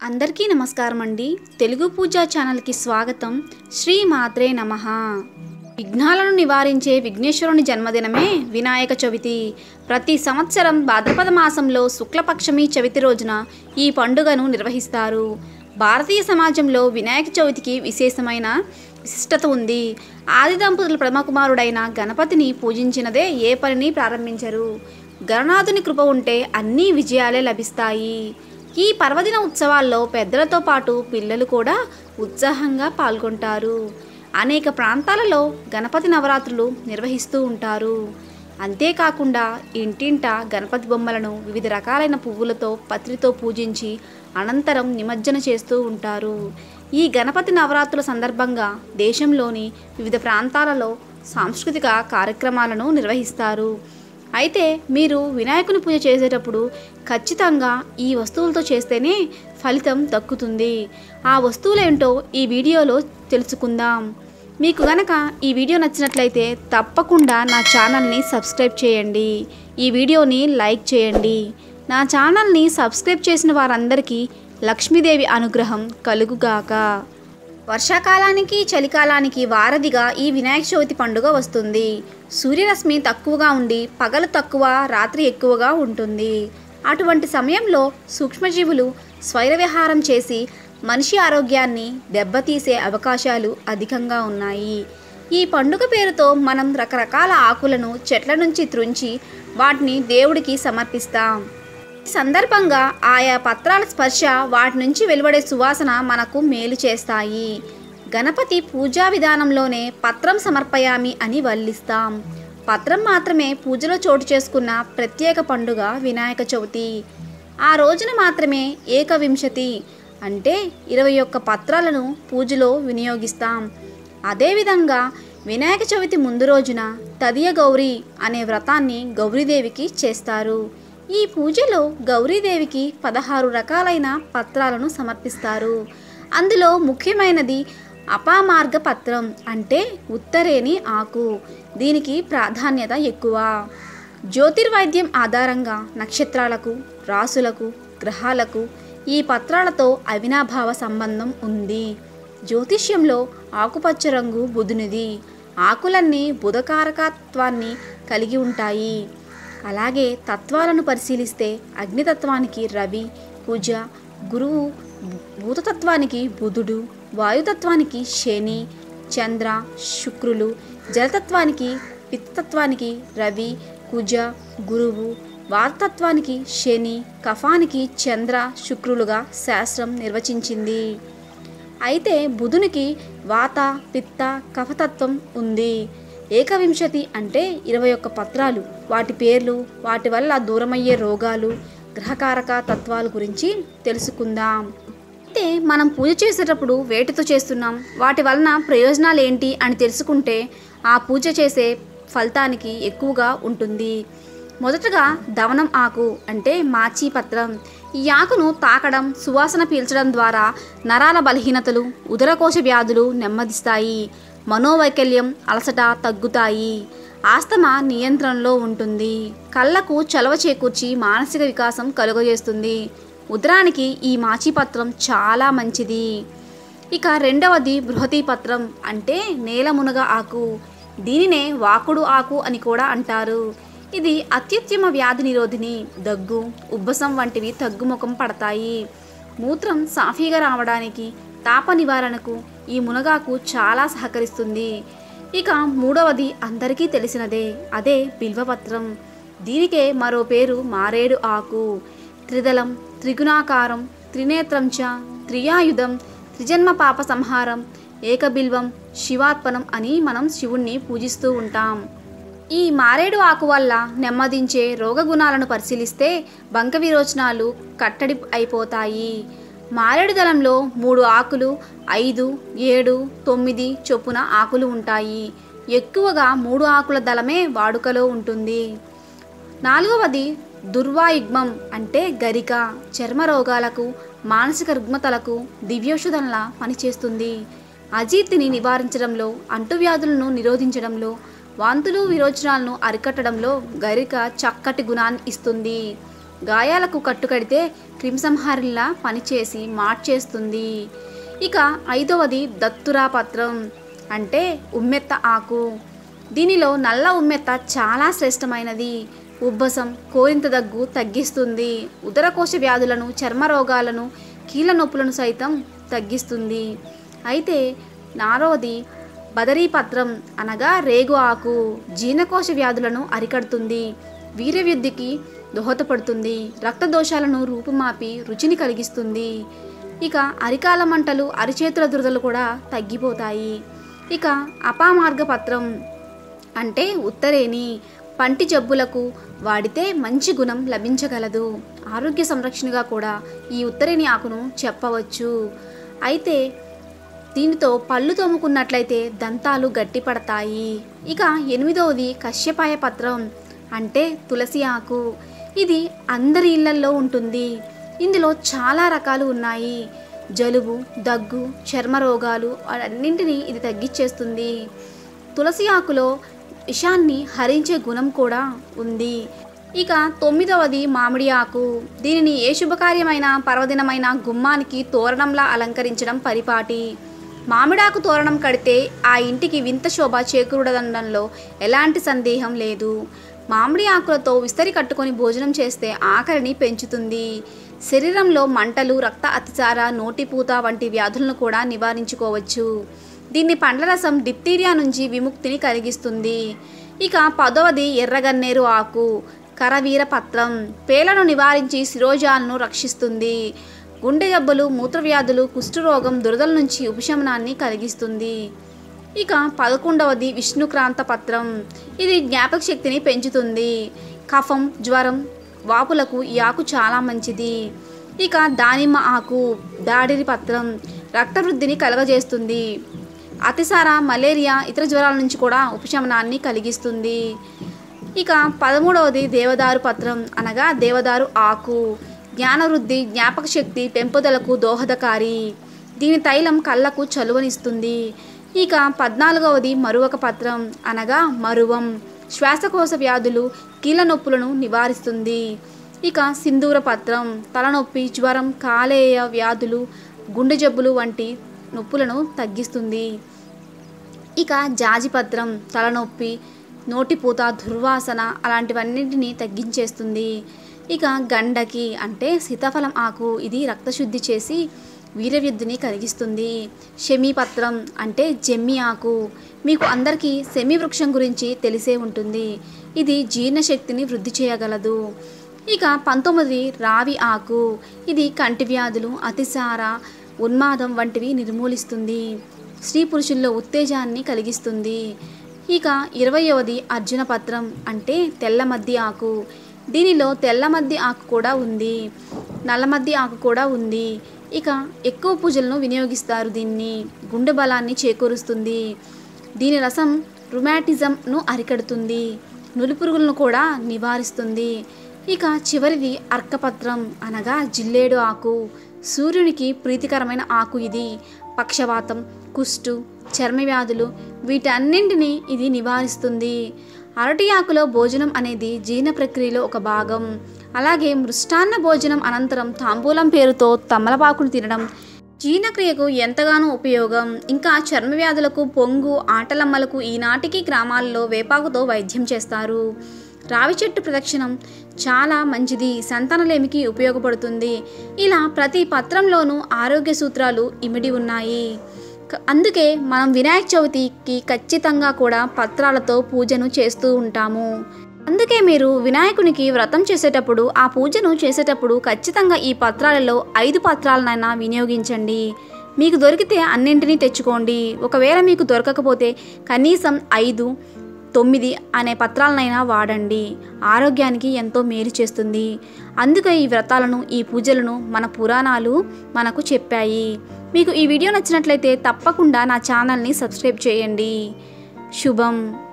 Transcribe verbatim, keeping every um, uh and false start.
అందరికీ నమస్కారం అండి. తెలుగు పూజ ఛానల్కి స్వాగతం. శ్రీ మాత్రే నమః. విఘ్నాలను నివారించే విఘ్నేశ్వరుని జన్మదినమే వినాయక చవితి. ప్రతి సంవత్సరం భాద్రపద మాసంలో శుక్లపక్షమి చవితి రోజున ఈ పండుగను నిర్వహిస్తారు. భారతీయ సమాజంలో వినాయక చవితికి విశేషమైన విశిష్టత ఉంది. ఆది దంపతుల ప్రథమ కుమారుడైన గణపతిని పూజించినదే ఏ పనిని ప్రారంభించరు. గణనాథుని కృప ఉంటే అన్ని విజయాలే లభిస్తాయి. ఈ పర్వదిన ఉత్సవాల్లో పెద్దలతో పాటు పిల్లలు కూడా ఉత్సాహంగా పాల్గొంటారు. అనేక ప్రాంతాలలో గణపతి నవరాత్రులు నిర్వహిస్తూ ఉంటారు. అంతేకాకుండా ఇంటింట గణపతి బొమ్మలను వివిధ రకాలైన పువ్వులతో పత్రితో పూజించి అనంతరం నిమజ్జన చేస్తూ ఉంటారు. ఈ గణపతి నవరాత్రుల సందర్భంగా దేశంలోని వివిధ ప్రాంతాలలో సాంస్కృతిక కార్యక్రమాలను నిర్వహిస్తారు. అయితే మీరు వినాయకుని పూజ చేసేటప్పుడు ఖచ్చితంగా ఈ వస్తువులతో చేస్తేనే ఫలితం దక్కుతుంది. ఆ వస్తువులేంటో ఈ వీడియోలో తెలుసుకుందాం. మీకు గనక ఈ వీడియో నచ్చినట్లయితే తప్పకుండా నా ఛానల్ని సబ్స్క్రైబ్ చేయండి. ఈ వీడియోని లైక్ చేయండి. నా ఛానల్ని సబ్స్క్రైబ్ చేసిన వారందరికీ లక్ష్మీదేవి అనుగ్రహం కలుగుగాక. వర్షాకాలానికి చలికాలానికి వారధిగా ఈ వినాయక చవితి పండుగ వస్తుంది. సూర్యరశ్మి తక్కువగా ఉండి పగలు తక్కువ రాత్రి ఎక్కువగా ఉంటుంది. అటువంటి సమయంలో సూక్ష్మజీవులు స్వైర విహారం చేసి మనిషి ఆరోగ్యాన్ని దెబ్బతీసే అవకాశాలు అధికంగా ఉన్నాయి. ఈ పండుగ పేరుతో మనం రకరకాల ఆకులను చెట్ల నుంచి త్రుంచి వాటిని దేవుడికి సమర్పిస్తాం. ఈ సందర్భంగా ఆయా పత్రాల స్పర్శ వాటి నుంచి వెలువడే సువాసన మనకు మేలు చేస్తాయి. గణపతి పూజా విధానంలోనే పత్రం సమర్పయామి అని వల్లిస్తాం. పత్రం మాత్రమే పూజలో చోటు చేసుకున్న ప్రత్యేక పండుగ వినాయక చవితి. ఆ రోజున మాత్రమే ఏకవింశతి అంటే ఇరవై ఒక్క పత్రాలను పూజలో వినియోగిస్తాం. అదేవిధంగా వినాయక చవితి ముందు రోజున తదియ గౌరీ అనే వ్రతాన్ని గౌరీదేవికి చేస్తారు. ఈ పూజలో గౌరీదేవికి పదహారు రకాలైన పత్రాలను సమర్పిస్తారు. అందులో ముఖ్యమైనది అపామార్గ పత్రం అంటే ఉత్తరేణి ఆకు. దీనికి ప్రాధాన్యత ఎక్కువ. జ్యోతిర్వైద్యం ఆధారంగా నక్షత్రాలకు, రాసులకు, గ్రహాలకు ఈ పత్రాలతో అవినాభావ సంబంధం ఉంది. జ్యోతిష్యంలో ఆకుపచ్చ రంగు బుధునిది. ఆకులన్నీ బుధకారకత్వాన్ని కలిగి ఉంటాయి. అలాగే తత్వాలను పరిశీలిస్తే అగ్నితత్వానికి రవి, కుజ, గురువు, భూతతత్వానికి బుధుడు, వాయుతత్వానికి శని, చంద్ర, శుక్రులు, జలతత్వానికి పిత్తత్వానికి రవి, కుజ, గురువు, వాతత్వానికి శని, కఫానికి చంద్ర, శుక్రులుగా శాస్త్రం నిర్వచించింది. అయితే బుధునికి వాత, పిత్త, కఫతత్వం ఉంది. ఏకవింశతి అంటే ఇరవై ఒక్క పత్రాలు. వాటి పేర్లు, వాటి వల్ల దూరమయ్యే రోగాలు, గ్రహకారక తత్వాల గురించి తెలుసుకుందాం. అయితే మనం పూజ చేసేటప్పుడు వేటితో చేస్తున్నాం, వాటి వలన ప్రయోజనాలు ఏంటి అని తెలుసుకుంటే ఆ పూజ చేసే ఫలితానికి ఎక్కువగా ఉంటుంది. మొదటగా దవనం ఆకు అంటే మాచి పత్రం. ఈ ఆకును తాకడం, సువాసన పీల్చడం ద్వారా నరాల బలహీనతలు, ఉదరకోశ వ్యాధులు నెమ్మదిస్తాయి. మనోవైకల్యం, అలసట తగ్గుతాయి. ఆస్తమా నియంత్రణలో ఉంటుంది. కళ్ళకు చలవ చేకూర్చి మానసిక వికాసం కలుగజేస్తుంది. ఉదరానికి ఈ మాచిపత్రం చాలా మంచిది. ఇక రెండవది బృహతి పత్రం అంటే నేలమునగ ఆకు. దీనినే వాకుడు ఆకు అని కూడా అంటారు. ఇది అత్యుత్తమ వ్యాధి నిరోధిని. దగ్గు, ఉబ్బసం వంటివి తగ్గుముఖం పడతాయి. మూత్రం సాఫీగా రావడానికి, తాప నివారణకు ఈ మునగాకు చాలా సహకరిస్తుంది. ఇక మూడవది అందరికీ తెలిసినదే, అదే బిల్వపత్రం. దీనికే మరో పేరు మారేడు ఆకు. త్రిదళం, త్రిగుణాకారం, త్రినేత్రంచ, త్రియాయుధం, త్రిజన్మ పాప సంహారం, ఏకబిల్వం, శివాత్పనం అని మనం శివుణ్ణి పూజిస్తూ ఉంటాం. ఈ మారేడు ఆకు వల్ల నెమ్మదించే రోగగుణాలను పరిశీలిస్తే బంక విరోచనాలు కట్టడి అయిపోతాయి. మారేడు దళంలో మూడు ఆకులు, ఐదు, ఏడు, తొమ్మిది చొప్పున ఆకులు ఉంటాయి. ఎక్కువగా మూడు ఆకుల దళమే వాడుకలో ఉంటుంది. నాలుగవది దుర్వాయుగ్మం అంటే గరిక. చర్మ రోగాలకు, మానసిక రుగ్మతలకు దివ్యౌషధంలా పనిచేస్తుంది. అజీర్తిని నివారించడంలో, అంటువ్యాధులను నిరోధించడంలో, వాంతులు విరోచనాలను అరికట్టడంలో గరిక చక్కటి గుణాన్ని ఇస్తుంది. గాయాలకు కట్టుకడితే క్రిమిసంహారిలా పనిచేసి మార్చేస్తుంది. ఇక ఐదవది దత్తురా పత్రం అంటే ఉమ్మెత్త ఆకు. దీనిలో నల్ల ఉమ్మెత్త చాలా శ్రేష్టమైనది. ఉబ్బసం, కోరింత దగ్గు తగ్గిస్తుంది. ఉదరకోశ వ్యాధులను, చర్మ రోగాలను, కీళ్ళ నొప్పులను సైతం తగ్గిస్తుంది. అయితే నారవది బదరీపత్రం అనగా రేగు ఆకు. జీర్ణకోశ వ్యాధులను అరికడుతుంది. వీర్యవృద్ధికి దోహదపడుతుంది. రక్త దోషాలను రూపుమాపి రుచిని కలిగిస్తుంది. ఇక అరికాల మంటలు, అరిచేతుల దురదలు కూడా తగ్గిపోతాయి. ఇక అపామార్గ పత్రం అంటే ఉత్తరేణి. పంటి జబ్బులకు వాడితే మంచి గుణం లభించగలదు. ఆరోగ్య సంరక్షణగా కూడా ఈ ఉత్తరేణి ఆకును చెప్పవచ్చు. అయితే దీనితో పళ్ళు తోముకున్నట్లయితే దంతాలు గట్టిపడతాయి. ఇక ఎనిమిదవది కశ్యపాయ పత్రం అంటే తులసి ఆకు. ఇది అందరి ఇళ్లల్లో ఉంటుంది. ఇందులో చాలా రకాలు ఉన్నాయి. జలుబు, దగ్గు, చర్మ రోగాలు అన్నింటినీ ఇది తగ్గించేస్తుంది. తులసి ఆకులో విషాన్ని హరించే గుణం కూడా ఉంది. ఇక తొమ్మిదవది మామిడి ఆకు. దీనిని ఏ శుభకార్యమైన, పర్వదినమైన గుమ్మానికి తోరణంలా అలంకరించడం పరిపాటి. మామిడాకు తోరణం కడితే ఆ ఇంటికి వింత శోభ చేకూరడంలో ఎలాంటి సందేహం లేదు. మామిడి ఆకులతో విస్తరి కట్టుకొని భోజనం చేస్తే ఆకలిని పెంచుతుంది. శరీరంలో మంటలు, రక్త అతిసార, నోటిపూత వంటి వ్యాధులను కూడా నివారించుకోవచ్చు. దీన్ని పండ్ల రసం డిప్తీరియా నుంచి విముక్తిని కలిగిస్తుంది. ఇక పదవది ఎర్రగన్నేరు ఆకు. కరవీర పత్రం పేలను నివారించి శిరోజాలను రక్షిస్తుంది. గుండె జబ్బులు, మూత్రవ్యాధులు, కుష్ఠరోగం, దురదల నుంచి ఉపశమనాన్ని కలిగిస్తుంది. ఇక పదకొండవది విష్ణుక్రాంత పత్రం. ఇది జ్ఞాపక శక్తిని పెంచుతుంది. కఫం, జ్వరం, వాపులకు ఈ ఆకు చాలా మంచిది. ఇక దానిమ్మ ఆకు. దాడిరి పత్రం రక్తవృద్ధిని కలగజేస్తుంది. అతిసార, మలేరియా, ఇతర జ్వరాల నుంచి కూడా ఉపశమనాన్ని కలిగిస్తుంది. ఇక పదమూడవది దేవదారు పత్రం అనగా దేవదారు ఆకు. జ్ఞానవృద్ధి, జ్ఞాపక శక్తి పెంపుదలకు దోహదకారి. దీని తైలం కళ్ళకు చలువనిస్తుంది. ఇక పద్నాలుగవది మరువక పత్రం అనగా మరువం. శ్వాసకోశ వ్యాధులు, కీళ్ళ నొప్పులను నివారిస్తుంది. ఇక సింధూర పత్రం తలనొప్పి, జ్వరం, కాలేయ వ్యాధులు, గుండె జబ్బులు వంటి నొప్పులను తగ్గిస్తుంది. ఇక జాజిపత్రం తలనొప్పి, నోటిపూత, దుర్వాసన అలాంటివన్నింటినీ తగ్గించేస్తుంది. ఇక గండకి అంటే సీతాఫలం ఆకు. ఇది రక్తశుద్ధి చేసి వీర్యవృద్ధిని కలిగిస్తుంది. శమీపత్రం అంటే జమ్మి ఆకు. మీకు అందరికీ శమీ వృక్షం గురించి తెలిసే ఉంటుంది. ఇది జీర్ణశక్తిని వృద్ధి చేయగలదు. ఇక పంతొమ్మిది రావి ఆకు. ఇది కంటి వ్యాధులు, అతిసార, ఉన్మాదం వంటివి నిర్మూలిస్తుంది. స్త్రీ పురుషుల్లో ఉత్తేజాన్ని కలిగిస్తుంది. ఇక ఇరవయవది అర్జున పత్రం అంటే తెల్లమద్ది ఆకు. దీనిలో తెల్లమద్ది ఆకు కూడా ఉంది, నల్లమద్ది ఆకు కూడా ఉంది. ఇక ఎక్కువ పూజలను వినియోగిస్తారు. దీన్ని గుండె బలాన్ని చేకూరుస్తుంది. దీని రసం రుమాటిజంను అరికడుతుంది. నులిపురుగులను కూడా నివారిస్తుంది. ఇక చివరిది అర్కపత్రం అనగా జిల్లేడు ఆకు. సూర్యునికి ప్రీతికరమైన ఆకు ఇది. పక్షవాతం, కుష్టు, చర్మ వ్యాధులు వీటన్నింటినీ ఇది నివారిస్తుంది. అరటి ఆకులో భోజనం అనేది జీర్ణ ప్రక్రియలో ఒక భాగం. అలాగే మృష్టాన్న భోజనం అనంతరం తాంబూలం పేరుతో తమలపాకును తినడం జీర్ణక్రియకు ఎంతగానో ఉపయోగం. ఇంకా చర్మ వ్యాధులకు, పొంగు, ఆటలమ్మలకు ఈనాటికి గ్రామాల్లో వేపాకుతో వైద్యం చేస్తారు. రావి చెట్టు ప్రదక్షిణం చాలా మంచిది, సంతానలేమికి ఉపయోగపడుతుంది. ఇలా ప్రతి పత్రంలోనూ ఆరోగ్య సూత్రాలు ఇమిడి ఉన్నాయి. అందుకే మనం వినాయక చవితికి ఖచ్చితంగా కూడా పత్రాలతో పూజను చేస్తూ ఉంటాము. అందుకే మీరు వినాయకునికి వ్రతం చేసేటప్పుడు, ఆ పూజను చేసేటప్పుడు ఖచ్చితంగా ఈ పత్రాలలో ఐదు పత్రాలనైనా వినియోగించండి. మీకు దొరికితే అన్నింటినీ తెచ్చుకోండి. ఒకవేళ మీకు దొరకకపోతే కనీసం ఐదు, తొమ్మిది అనే పత్రాలనైనా వాడండి. ఆరోగ్యానికి ఎంతో మేలు చేస్తుంది. అందుకే ఈ వ్రతాలను, ఈ పూజలను మన పురాణాలు మనకు చెప్పాయి. మీకు ఈ వీడియో నచ్చినట్లయితే తప్పకుండా నా ఛానల్ని సబ్స్క్రైబ్ చేయండి. శుభం.